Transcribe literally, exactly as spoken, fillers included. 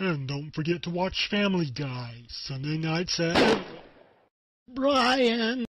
And don't forget to watch Family Guy, Sunday nights at... Brian!